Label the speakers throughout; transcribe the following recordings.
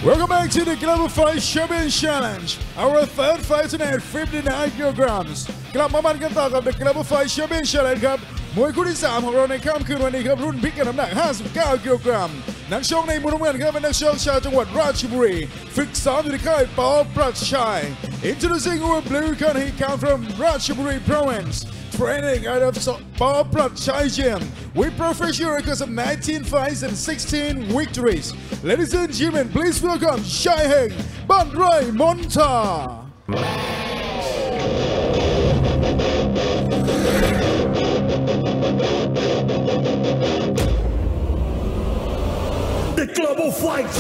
Speaker 1: Welcome back to the Global Fight Champion Challenge. Our third fight tonight, 59 kilograms. กลับมาบันกันต่อกับ The Global Fight Champion Challenge ครับมวยคู่ที่3ของเราในค่ำคืนวันนี้ครับรุ่นพิกัดน้ำหนัก 59 กิโลกรัมนักชกในมุมน้ำเงินครับเป็นนักชกชาวจังหวัดราชบุรีฝึกซ้อมอยู่ที่ค่ายปอปรัชชัย Introducing our blue corner, he comes from Ratchaburi Province. Training out of Paul Chai Gym with professional records of 19 fights and 16 victories. Ladies and gentlemen, please welcome Shai Heng Bandrai Monta.
Speaker 2: The Global Fight.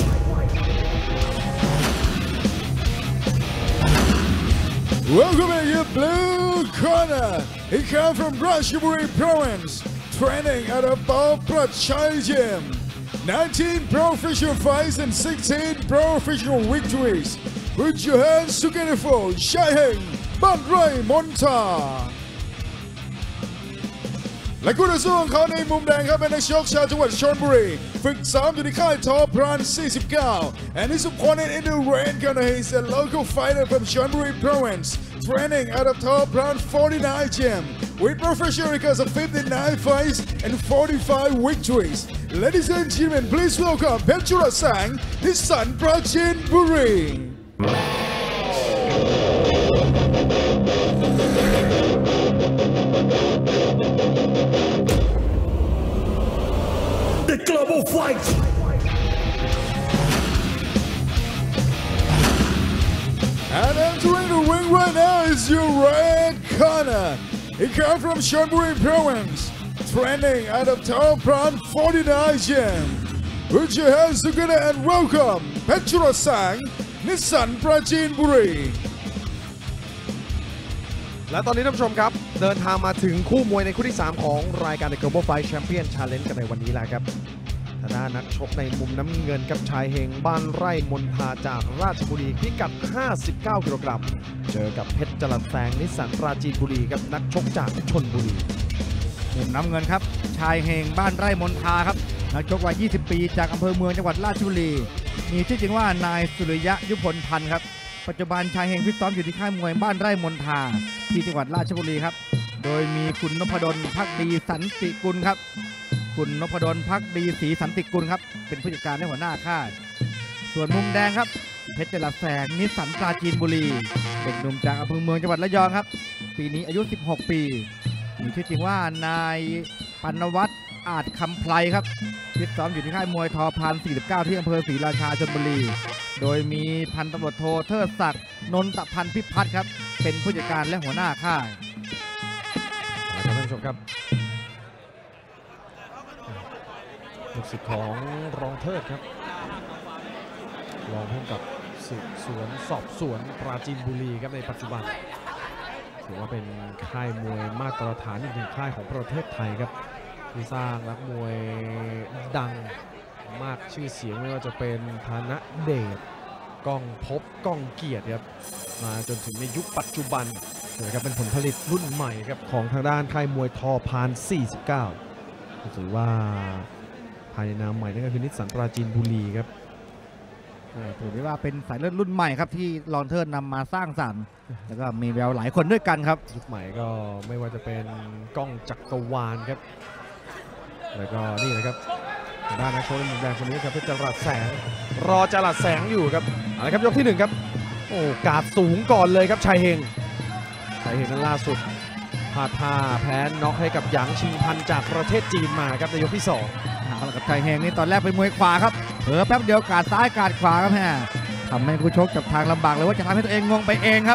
Speaker 1: Welcome in your blue corner. He comes from Ratchaburi Province, training at a Paul Chai Gym. 19 professional fights and 16 professional victories. Put your hands together for Shai Heng Bandrai Monta. และคู่ต่อสู้ของเขาในมุมแดงครับเป็นนักชกชาวจังหวัดชลบุรีฝึกซ้อมอยู่ที่ค่ายทอพราน 49 and his opponent in the ring corner is a local fighter from Chonburi Province training out of Topran 49 Gym with professional records of 59 fights and 45 victories. Ladies and gentlemen, please welcome Pechura Sang, his son Prachin Buri.
Speaker 2: The Global Fight.
Speaker 1: And entering the ring right now is your red corner. He comes from Chonburi Province, training out of Topran 49 Gym. Put your hands together and welcome Pechura Sang, his son Prachin Buri.
Speaker 3: และตอนนี้ท่านผู้ชมครับเดินทางมาถึงคู่มวยในคู่ที่ 3 ของรายการ The Global Fight Champion Challenge กันในวันนี้แล้วครับทางด้านนักชกในมุมน้ำเงินกับชายเฮงบ้านไร่มนทาจากราชบุรีพิกัด 59 กิโลกรัมเจอกับเพชรจรัสแสงนิสสันปราจีนบุรีกับนักชกจากชลบุรี
Speaker 4: มุมน้ำเงินครับชายเฮงบ้านไร่มนทาครับนักชกวัย 20 ปีจากอำเภอเมืองจังหวัดราชบุรีมีชื่อจริงว่านายสุริยะยุพลพันธ์ครับปัจจุบันชายเฮงฟิตซ้อมอยู่ที่ค่ายมวยบ้านไร่มนทาที่จังหวัดราชบุรีครับโดยมีคุณนพดลภักดีสันติกุลครับคุณนพดลภักดีศรีสันติกุลครับเป็นผู้จัดการและหัวหน้าค่ายส่วนมุมแดงครับเพชรจรัสแสงนิสสันปราจีนบุรีเด็กหนุ่มจากอำเภอเมืองจังหวัดระยองครับปีนี้อายุ 16 ปีมีชื่อจริงว่านายปนวัฒน์อาจคำไพรครับฟิตซ้อมอยู่ที่ค่ายมวยทอพาน 49 ที่อำเภอศรีราชาชลบุรีโดยมีพันตำรวจโทเทิดศักดิ์นนตพันธ์พิพัฒน์ครับเป็นผู้จัดการและหัวหน้าค่าย
Speaker 3: ท่านผู้ชมครับลูกศิษย์ของรองเทิดครับรองผู้กำกับสืบสวนสอบสวนปราจีนบุรีครับในปัจจุบันถือว่าเป็นค่ายมวยมาตรฐานอีกหนึ่งค่ายของประเทศไทยครับที่สร้างนักมวยดังมากชื่อเสียงไม่ว่าจะเป็นธนเดชก้องภพก้องเกียรติครับมาจนถึงในยุคปัจจุบันนะครับเป็นผลผลิตรุ่นใหม่ครับของทางด้านค่ายมวยทอพาน 49ถือว่าภายในนามใหม่นั่นก็คือนิสสันปราจีนบุรีครับ
Speaker 4: ถือได้ว่าเป็นสายเลือดรุ่นใหม่ครับที่รองเทิดนำมาสร้างสรรค์แล้วก็มีแววหลายคนด้วยกันครับ
Speaker 3: ยุคใหม่ก็ไม่ว่าจะเป็นก้องจักรวาลครับแล้วก็นี่นะครับทางด้านนักชกในมุมแดงคนนี้ครับเพชรจรัสแสงรอจรัสแสงอยู่ครับเอาละครับยกที่1ครับโอ้กาดสูงก่อนเลยครับชายเฮงนั้นล่าสุดพลาดท่าแพ้น็อกให้กับหยางชิงพันจากประเทศจีนมาครับในยกที่2
Speaker 4: เอาละครับชายเฮงนี่ตอนแรกเป็นมวยขวาครับเผลอแป๊บเดียวกาดซ้ายกาดขวาครับแม่ทำให้คู่ชกจับทางลำบากเลยว่าจะทำให้ตัวเองงงไปเองครับ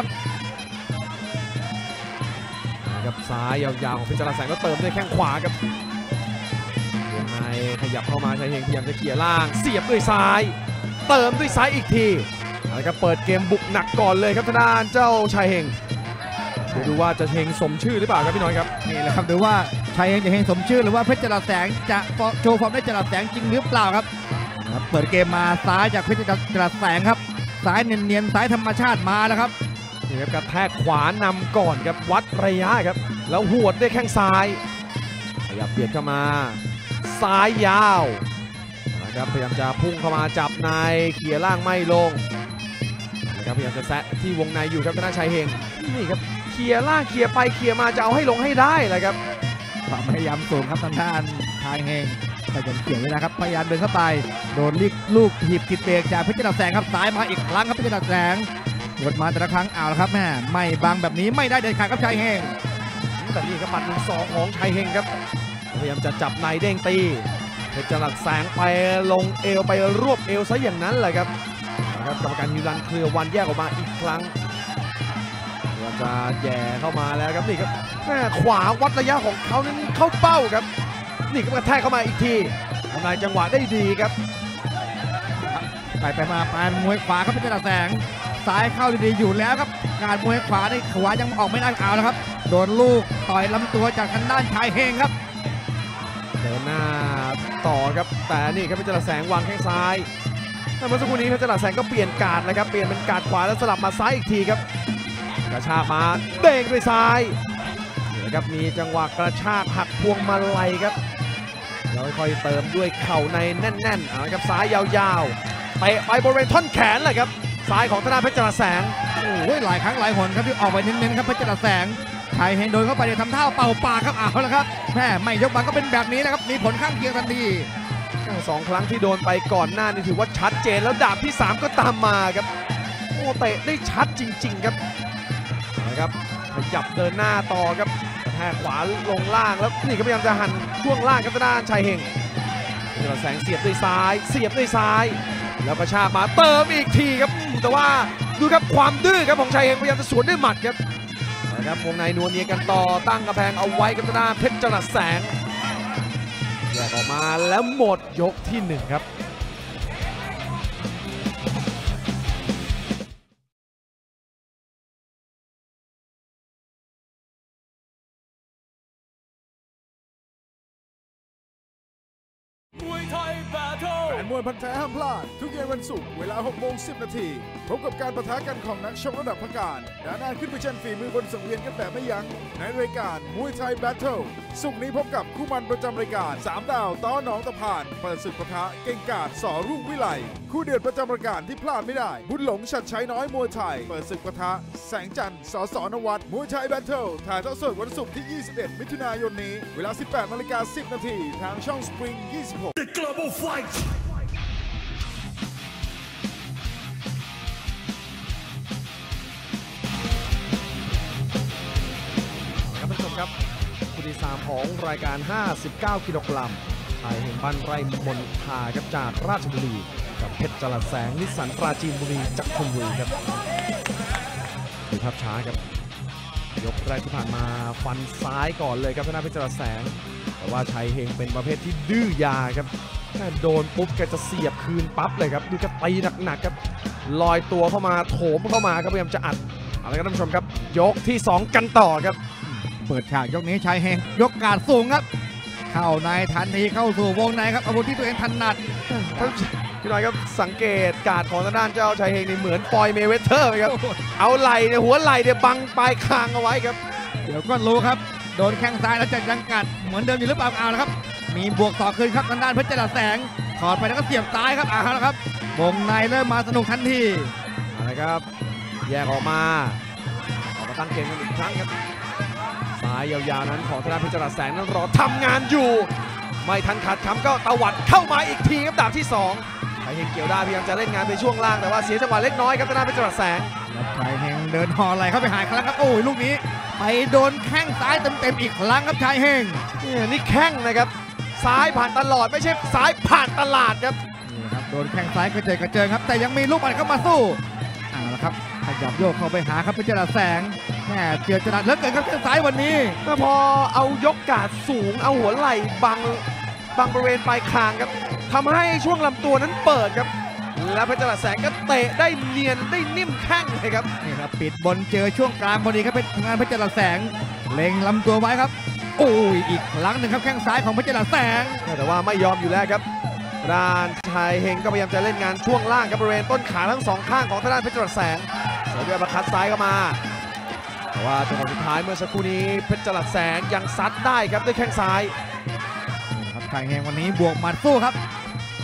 Speaker 3: กับซ้ายยาวๆของเพชรจรัสแสงก็เติมด้วยแข้งขวาครับวงในขยับเข้ามาชายเฮงพยายามจะเขี่ยล่างเสียบด้วยซ้ายเติมด้วยซ้ายอีกทีเอาละครับเปิดเกมบุกหนักก่อนเลยครับทางด้านเจ้าชายเฮงดูว่าจะเฮงสมชื่อหรือเปล่าครับพี่น้อยครับ
Speaker 4: นี่แหละครับดูว่าชายเฮงจะเฮงสมชื่อหรือว่าเพชรจรัสแสงจะโชว์ฟอร์มได้จรัสแสงจริงหรือเปล่าครับเปิดเกมมาซ้ายจากเพชรจรัสแสงครับซ้ายเนียนๆซ้ายธรรมชาติมาแล้วครับ
Speaker 3: นี่ครับกระแทกขวานำก่อนครับวัดระยะครับแล้วหวดด้วยแข้งซ้ายขยับเบียดเข้ามาซ้ายยาวนะครับพยายามจะพุ่งเข้ามาจับในเขี่ยล่างไม่ลงนะครับพยายามจะแซะที่วงในอยู่ครับธนาชัยเฮงนี่ครับเขี่ยล่างเขี่ยไปเขี่ยมาจะเอาให้ลงให้ได้เลยครับ
Speaker 4: ความพยายามสูงครับทางด้านชายเฮงแต่ยังเกี่ยวเลยนะครับพยายามเดินเข้าไปโดนลูกหีบติดเบรกจากเพชรดาแสงครับซ้ายมาอีกครั้งครับเพชรดาแสงกดมาแต่ละครั้งเอาละครับแม่ไม่บังแบบนี้ไม่ได้เด็ดขาดครับชายเฮง
Speaker 3: แต่นี่ครับหมัด1-2ของชัยเฮงครับพยายามจะจับในเด้งตีเพชรจรัสแสงไปลงเอวไปรวบเอวซะอย่างนั้นเลยครับกรรมการฮิรันเครือวันแยกออกมาอีกครั้งพยายามจะแย่เข้ามาแล้วครับนี่ครับแม่ขวาวัดระยะของเขานั้นเข้าเป้าครับนี่ก็กระแทกเข้ามาอีกทีทำลายจังหวะได้ดีครับ
Speaker 4: ไปมาปลายมวยขวาครับเพชรดาแสงซ้ายเข้าดีๆอยู่แล้วครับการมวยขวาได้ขวายังออกไม่ได้เอาแล้วครับโดนลูกต่อยลำตัวจากทางด้านชายเฮงครับ
Speaker 3: เดินหน้าต่อครับแต่นี่ครับเพชรจรัสแสงวางแข้งซ้ายเมื่อสักครู่นี้เพชรจรัสแสงก็เปลี่ยนการ์ดเลยครับเปลี่ยนเป็นการ์ดขวาแล้วสลับมาซ้ายอีกทีครับกระชากมาเด้งด้วยซ้ายนี่นะครับมีจังหวะกระชากหักพวงมาลัยครับแล้วค่อยเติมด้วยเข่าในแน่นๆเอาครับซ้ายยาวๆไปบริเวณท่อนแขนเลยครับซ้ายของธนาเพชรจรัสแสง
Speaker 4: โอ้ยหลายครั้งหลายหนครับที่ออกไปเน้นๆครับเพชรจรัสแสงชายเฮงโดนเข้าไปทำท่าเป่าปากครับเอาละครับแม่ไม่ยกบังก็เป็นแบบนี้นะครับมีผลข้างเคียงทันที
Speaker 3: 2 ครั้งที่โดนไปก่อนหน้านี่ถือว่าชัดเจนแล้วดาบที่3ก็ตามมาครับโอ้เตะได้ชัดจริงๆครับนะครับขยับเดินหน้าต่อครับแทกขวาลงล่างแล้วนี่ก็พยายามจะหันช่วงล่างครับทางด้านชายเฮงเพชรจรัสแสงเสียบด้วยซ้ายแล้วกระชากมาเติมอีกทีครับแต่ว่าดูครับความดื้อครับของชายเฮงพยายามจะสวนด้วยหมัดครับนะครับวงในนวลเนียกันต่อตั้งกระแพงเอาไว้กับทางด้านเพชรจรัสแสงแยกออกมาแล้วหมดยกที่1ครับ
Speaker 1: แฟนมวยพันธุ์แท้ห้ามพลาดทุกเย็นวันศุกร์เวลา 6:10 นาทีพบกับการปะทะกันของนักชกระดับพักการด่าหน้าขึ้นไปเช่นฝีมือบนสังเวียนกันแบบไม่ยั้งในรายการมวยไทยแบทเทิลศุกร์นี้พบกับคู่มันประจำรายการ3 ดาวต้อหนองตะพานเปิดศึกปะทะเก่งกาจสอรุ่งวิไลคู่เดือดประจำรายการที่พลาดไม่ได้บุญหลงชัดชัยน้อยมวยไทยเปิดศึกปะทะแสงจันทร์สนวัตมวยไทยแบทเทิลถ่ายทอดสดวันศุกร์ที่ 21 มิถุนายนนี้เวลา 18:10 นาทีทางช่อง Spring 26
Speaker 2: The Global Fight
Speaker 3: ครับท่านผู้ชมครับคู่ที่3ของรายการ59 กิโลกรัมชายเฮงบ้านไร่มนทาครับจากราชบุรีกับเพชรจรัสแสงนิสสันปราจีนบุรีจากชลบุรีครับดูภาพช้าครับยกแรกที่ผ่านมาฟันซ้ายก่อนเลยครับทางด้านเพชรจรัสแสงแต่ว่าชัยเฮงเป็นประเภทที่ดื้อยาครับโดนปุ๊บแกจะเสียบคืนปั๊บเลยครับดูแกตีหนักๆครับลอยตัวเข้ามาโถมเข้ามาครับพยายามจะอัดเอาละครับท่านผู้ชมครับยกที่2กันต่อครับ
Speaker 4: เปิดฉากยกนี้ชายเฮงยกการสูงครับเข้าในทันทีเข้าสู่วงในครับอาวุธที่ตัวเองถนัด
Speaker 3: พี่น้อยครับสังเกตการของทางด้านเจ้าชายเฮงนี่เหมือนฟอยเมเวเทอร์ไหมครับเอาไหล่เนี่ยหัวไหล่เนี่ยบังปลายคางเอาไว้ครับ
Speaker 4: เดี๋ยวก็รู้ครับโดนแข้งซ้ายแล้วจะยังกัดเหมือนเดิมอยู่หรือเปล่าเอาละครับมีบวกต่อคืนครับทางด้านเพชรจรัสแสงถอดไปแล้วก็เสียบซ้ายครับเอาละครับวงในเริ่มมาสนุกทันที
Speaker 3: อะไรครับแยกออกมาตั้งเกมกันอีกครั้งครับซ้ายยาวๆนั้นของทางด้านเพชรจรัสแสงนั้นรอทำงานอยู่ไม่ทันขาดคำก็ตวัดเข้ามาอีกทีครับดาบที่2ชายเฮงเกี่ยวได้พยายามจะเล่นงานในช่วงล่างแต่ว่าเสียจังหวะเล็กน้อยครับทางด้านเพชรจรัสแสง
Speaker 4: ชายเฮงเดินห่อไหลเข้าไปหาครั้งครับโอ้ยลูกนี้ไปโดนแข้งซ้ายเต็มๆอีกครั้งครับชายเฮง
Speaker 3: นี่แข้งนะครับซ้ายผ่านตลอดไม่ใช่ซ้ายผ่านตลาดครับ
Speaker 4: นี่ครับโดนแข้งซ้ายกระเจิงครับแต่ยังมีลูกบอลเข้ามาสู้เอาละครับขยับโยกเข้าไปหาครับเพชรจรัสแสงแม่เจือจรัสเหลือเกินครับแข้งซ้ายวันนี้
Speaker 3: พอเอายกการ์ดสูงเอาหัวไหล่บังบริเวณปลายคางครับทำให้ช่วงลำตัวนั้นเปิดครับแล้วเพชรจรัสแสงก็เตะได้เนียนได้นิ่มแข้งเลยครับ
Speaker 4: นี่ครับปิดบนเจอช่วงกลางพอดีครับเป็นงานเพชรจรัสแสงเล็งลำตัวไว้ครับโอ้ยอีกครั้งหนึ่งครับแข้งซ้ายของเพชรจรัสแสง
Speaker 3: แต่ว่าไม่ยอมอยู่แล้วครับด้านชายเฮงก็พยายามจะเล่นงานช่วงล่างกับบริเวณต้นขาทั้ง2ข้างของทางด้านเพชรจรัสแสงเสียด้วยอัปเปอร์คัตซ้ายเข้ามาแต่ว่าจังหวะสุดท้ายเมื่อสักครู่นี้เพชรจรัสแสงยังซัดได้ครับด้วยแข้งซ้าย
Speaker 4: ครับชายเฮงวันนี้บวกหมัดสู้ครับ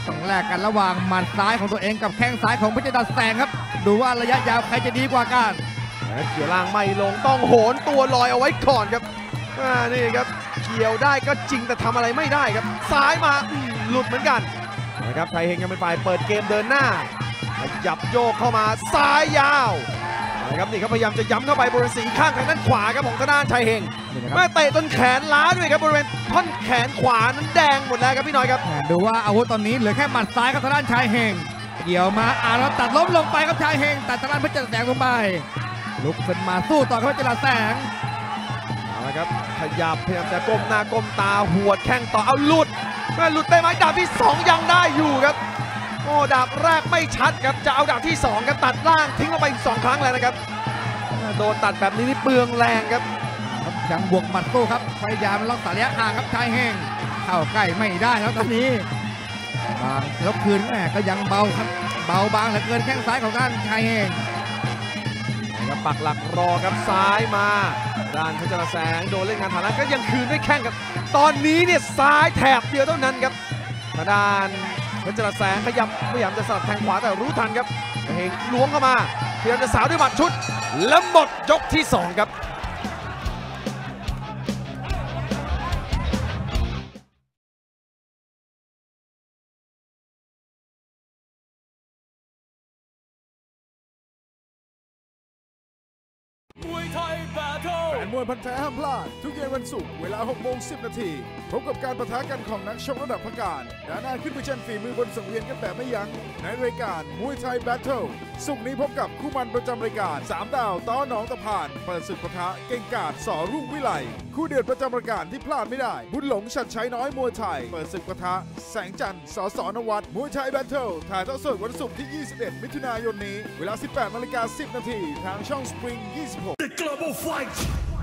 Speaker 4: ต้องแลกกันระหว่างหมัดซ้ายของตัวเองกับแข้งซ้ายของเพชรดาแสงครับดูว่าระยะยาวใครจะดีกว่ากัน
Speaker 5: เกี่ยวล่างไม่ลงต้องโหนตัวลอยเอาไว้ก่อนครับนี่ครับเกี่ยวได้ก็จริงแต่ทำอะไรไม่ได้ครับซ้ายมาหลุดเหมือนกันนะครับไทยเฮงยังเป็นฝ่ายเปิดเกมเดินหน้าขยับโยกเข้ามาซ้ายยาวนะครับนี่ครับพยายามจะย้ำเข้าไปบริเวณสีข้างทางด้านขวาครับของทางด้านไทยเฮงแม่เตะจนแขนล้าด้วยครับบริเวณท่อนแขนขวานั้นแดงหมดแล้วครับพี่น้อยครับ
Speaker 4: ดูว่าอาวุธตอนนี้เหลือแค่หมัดซ้ายครับทางด้านชายเฮงเกี่ยวมาแล้วตัดล้มลงไปครับชายเฮงตัดทางด้านเพชรดาแสงลงไปลุกขึ้นมาสู้ต่อครับเพชรดาแสง
Speaker 5: เอาละครับขยับพยายามจะก้มหน้าก้มตาหวดแข้งต่อเอาหลุดได้ไหมดาบที่2ยังได้อยู่ครับโอ้ดาบแรกไม่ชัดครับจะเอาดาบที่2ครับตัดล่างทิ้งลงไปอีก2ครั้งแล้วนะครับโดนตัดแบบนี้นี่เปลืองแรงครับ
Speaker 4: ยังบวกหมัดสู้ครับพยายามล็อกระยะห่างครับชายเฮงเข้าใกล้ไม่ได้แล้วตอนนี้บางแล้วคืนแม่ก็ยังเบาครับเบาบางเหลือเกินแข้งซ้ายของด้านชายเฮง
Speaker 5: นะครับปักหลักรอครับซ้ายมาด้านเพชรแสงโดนเล่นงานฐานะก็ยังคืนด้วยแข้งครับตอนนี้เนี่ยซ้ายแถบเดียวเท่านั้นครับทางด้านเพชรแสงขยับพยายามจะสลับแทงขวาแต่รู้ทันครับเฮงล้วงเข้ามาพยายามจะสาวด้วยหมัดชุดแล้วหมดยกที่2ครับ
Speaker 1: แฟนมวยพันธุ์แท้ห้ามพลาดทุกเย็นวันศุกร์เวลา 6:10 นาทีพบกับการปะทะกันของนักชกระดับพักการด่าหน้าขึ้นไปชันฝีมือบนสังเวียนกันแบบไม่ยั้งในรายการมวยไทยแบทเทิลศุกร์นี้พบกับคู่มันประจำรายการ3 ดาวต้อหนองตะพานเปิดศึกปะทะเก่งกาจสอรุ่งวิไลคู่เดือดประจำรายการที่พลาดไม่ได้บุญหลงชัดชัยน้อยมวยไทยเปิดศึกปะทะแสงจันทร์สนวัฒน์มวยไทยแบทเทิลถ่ายทอดสดวันศุกร์ที่ 21 มิถุนายนนี้เวลา 18:10 นาทีทางช่องสปริง 26
Speaker 2: The Global Fight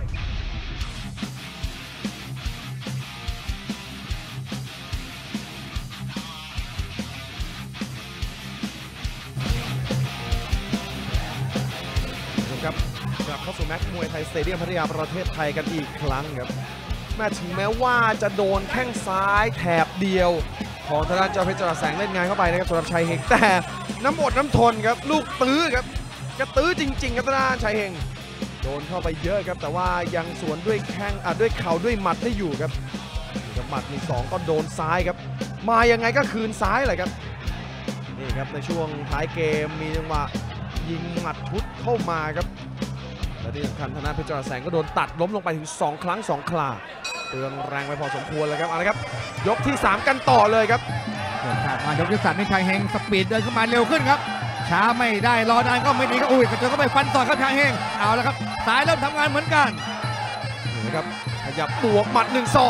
Speaker 5: ครับกลับเข้าสู่แม็กมวยไทยสเตเดียมพัทยาประเทศไทยกันอีกครั้งครับแม้ถึงแม้ว่าจะโดนแข้งซ้ายแถบเดียวของทางด้านเจ้าเพชรแสงเล่นงานเข้าไปนะครับสำหรับชัยเฮงแต่น้ำอดน้ำทนครับลูกตื้อครับกระตื้อจริงๆครับทางด้านชัยเฮงโดนเข้าไปเยอะครับแต่ว่ายังสวนด้วยแข้งด้วยเข่าด้วยหมัดได้อยู่ครับกับหมัดมี2ก็โดนซ้ายครับมายังไงก็คืนซ้ายเลยครับนี่ครับในช่วงท้ายเกมมีจังหวะยิงหมัดพุทธเข้ามาครับและที่สำคัญทางด้านเพชรแสงก็โดนตัดล้มลงไปถึง2 ครั้ง 2 คราเตือนแรงไปพอสมควรเลยครับเอาละครับยกที่3กันต่อเลยครับ
Speaker 4: มายกที่3นี่ชายเฮงสปีดเดินขึ้นมาเร็วขึ้นครับช้าไม่ได้รอนานก็ไม่ดีก็อุ้ยกระโจนเข้าไปฟันต่อครับชายเฮงเอาละครับซ้ายเริ่มทำงานเหมือนกัน
Speaker 5: นี่ครับขยับบวกหมัด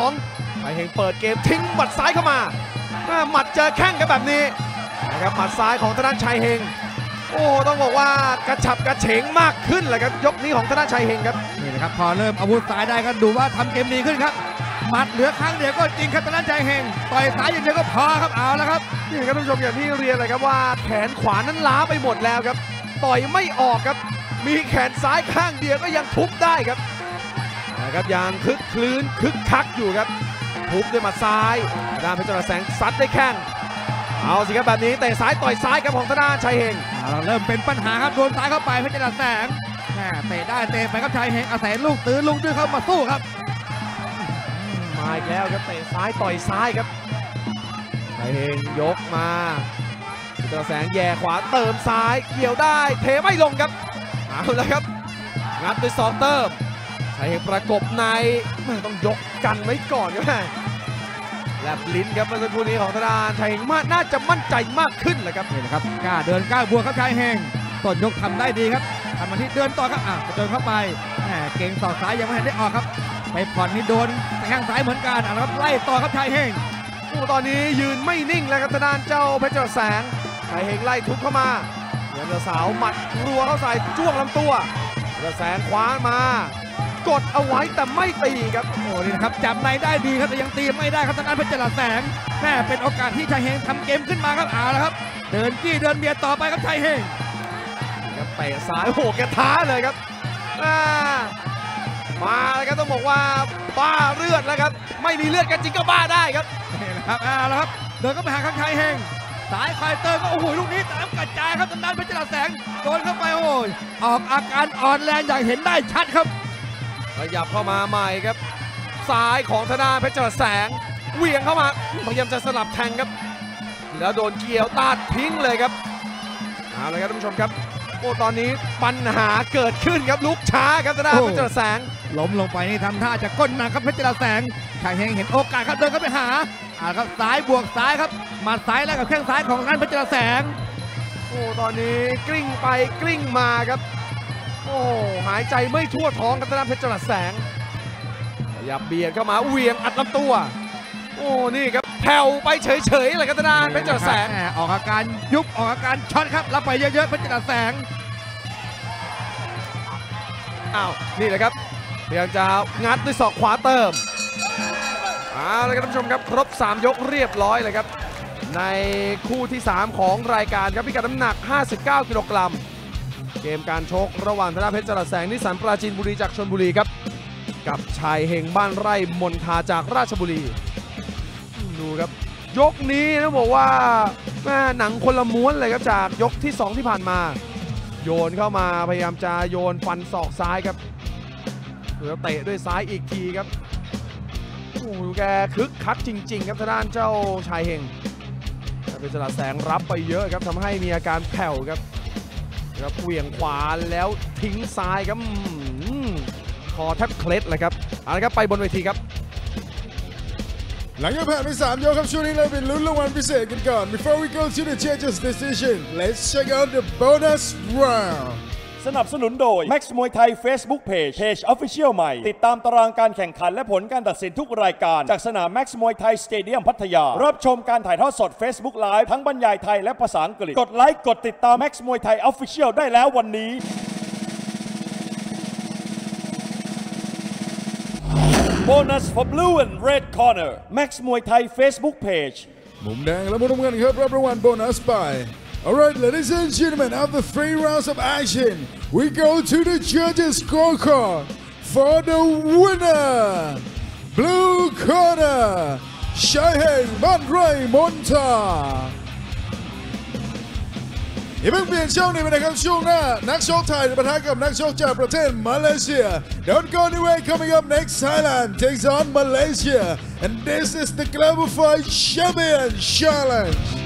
Speaker 5: 1-2 ชายเฮงเปิดเกมทิ้งหมัดซ้ายเข้ามาหมัดเจอแข้งกันแบบนี้นะครับหมัดซ้ายของทางด้านชายเฮงโอ้ต้องบอกว่ากระฉับกระเฉงมากขึ้นเลยครับยกนี้ของทางด้านชัยเฮงครับ
Speaker 4: นี่นะครับพอเริ่มอาวุธซ้ายได้ก็ดูว่าทำเกมดีขึ้นครับหมัดเหลือครั้งเดียวก็จริงครับทางด้านชัยเฮงต่อยซ้ายอย่างเดียวก็พอครับเอาแล้วครับ
Speaker 5: นี่ครับท่านผู้ชมอย่างที่เรียนเลยครับว่าแขนขวานั้นล้าไปหมดแล้วครับต่อยไม่ออกครับมีแขนซ้ายข้างเดียวก็ยังทุบได้ครับนะครับยังคึกคลื้นคึกคักอยู่ครับทุบด้วยหมัดซ้ายด้านเพชรแสงซัดได้แข้งเอาสิครับแบบนี้เตะซ้ายต่อยซ้ายครับของทางด้านชัยเฮง
Speaker 4: เราเริ่มเป็นปัญหาครับโดนซ้ายเข้าไปเพชรแสงเตะได้เตะไปครับชัยเฮงอาศัยลูกตื้อลูกดื้อเข้ามาสู้ครับ
Speaker 5: มาอีกแล้วครับเตะซ้ายต่อยซ้ายครับชัยเฮงยกมาเพชรแสงแย่ขวาเติมซ้ายเกี่ยวได้เทไม่ลงครับเอาละครับงัดด้วยศอกเติมชัยเฮงประกบในต้องยกกันไว้ก่อนครับแลบลิ้นครับเมื่อสักครู่นี้ของทางด้านชัยเฮงน่าจะมั่นใจมากขึ้นเลยครับ
Speaker 4: นี่นะครับกล้าเดินกล้าบวกครับชัยเฮงต้นยกทำได้ดีครับทำมาที่เดินต่อครับกระโจนเข้าไปเก่งศอกซ้ายยังไม่ทันได้ออกครับไปผ่อนนี่โดนแข้งซ้ายเหมือนกันนะครับไล่ต่อครับชัยเฮง
Speaker 5: ตอนนี้ยืนไม่นิ่งแล้วครับทางด้านเจ้าเพชรแสงชัยเฮงไล่ทุบเข้ามาเดี๋ยวจะสาวหมัดรัวเข้าใส่จ้วงลำตัวเพชรแสงคว้ามากดเอาไว้แต่ไม่ตีครับ
Speaker 4: โอ้นี่นะครับจับในได้ดีครับแต่ยังตีไม่ได้ครับทางด้านเพชรแสงแม่เป็นโอกาสที่ชัยเฮงทำเกมขึ้นมาครับเอาละครับเดินจี้เดินเบียดต่อไปครับชัยเฮง
Speaker 5: ครับเตะซ้ายโอ้โหแกท้าเลยครับมาแล้วครับต้องบอกว่าบ้าเลือดแล้วครับไม่มีเลือดกันจริงก็บ้าได้ครับ
Speaker 4: นี่นะครับเอาละครับเดินก็ไปหาข้างชัยเฮงสายคอยเติมก็โอ้โหลูกนี้น้ำกระจายครับทางด้านเพชรจรัสแสงโดนเข้าไปโอ้ยออกอาการอ่อนแรงอย่างเห็นได้ชัดครับ
Speaker 5: ขยับเข้ามาใหม่ครับซ้ายของธนาเพชรจรัสแสงเหวี่ยงเข้ามาพยายามจะสลับแทงครับแล้วโดนเกี่ยวตัดทิ้งเลยครับเอาละครับท่านผู้ชมครับโอ้ตอนนี้ปัญหาเกิดขึ้นครับลุกช้าครับธนาเพชรจรัสแสง
Speaker 4: ล้มลงไปนี่ทำท่าจะก้นหนักครับเพชรจรัสแสงชายเฮงเห็นโอกาสครับเดินเข้าไปหาครับซ้ายบวกซ้ายครับมาซ้ายแล้วกับแข้งซ้ายของทางด้านเพชรจรัสแสง
Speaker 5: โอ้ตอนนี้กลิ้งไปกลิ้งมาครับโอ้หายใจไม่ทั่วท้องครับทางด้านเพชรจรัสแสงขยับเบียดเข้ามาเหวี่ยงอัดลำตัวโอ้นี่ครับแผ่วไปเฉยๆเลยครับทางด้านเพชรจรัสแสง
Speaker 4: ออกอาการยุบออกอาการช็อตครับรับไปเยอะๆเพชรจรัสแสง
Speaker 5: อ้าวนี่แหละครับพยายามจะงัดด้วยศอกขวาเติมเอาละครับท่านผู้ชมครับครบ3ยกเรียบร้อยเลยครับในคู่ที่3ของรายการครับพิกัดน้ำหนัก59กิโลกรัมเกมการชกระหว่างธนาเพชรจรัสแสงนิสสันปราจีนบุรีจากชลบุรีครับกับชายเฮงบ้านไร่มนทาจากราชบุรีดูครับยกนี้ต้องบอกว่าหนังคนละม้วนเลยครับจากยกที่2ที่ผ่านมาโยนเข้ามาพยายามจะโยนฟันศอกซ้ายครับแล้วเตะด้วยซ้ายอีกทีครับโอ้โหแกคึกคักจริงๆครับทางด้านเจ้าชายเฮงแต่เพชรจรัสแสงรับไปเยอะครับทำให้มีอาการแผ่วครับแล้วเหวี่ยงขวาแล้วทิ้งซ้ายครับคอแทบเคล็ดเลยครับเอาละครับไปบนเวทีครับ
Speaker 1: หลังจากผ่านไป3ยกครับช่วงนี้เราเป็นลุ้นรางวัลพิเศษกันก่อน Before we go to the judges decision let's check out the bonus round
Speaker 2: สนับสนุนโดย Max มวยไทย Facebook Page Official ใหม่ติดตามตารางการแข่งขันและผลการตัดสินทุกรายการจากสนาม Max มวยไทยสเตเดียมพัทยารับชมการถ่ายทอดสด Facebook Live ทั้งบรรยายไทยและภาษาอังกฤษกดไลค์กดติดตาม Max มวยไทย Official ได้แล้ววันนี้Bonus for blue and red corner Max มวยไทย Facebook Page
Speaker 1: มุมแดงและมุมน้ำเงินครับรับรางวัลโบนัสไป Alright ladies and gentlemen after 3 rounds of action we go to the judges scorecard for the winner blue corner ชายเฮงบ้านไร่มนทาอย่าเพิ่งเปลี่ยนช่องนี้ไปนะครับช่วงหน้านักชกไทยปะทะกับนักชกจากประเทศมาเลเซีย Don't go anywhere coming up next Thailand takes on Malaysia and this is the Global Fight Champion Challenge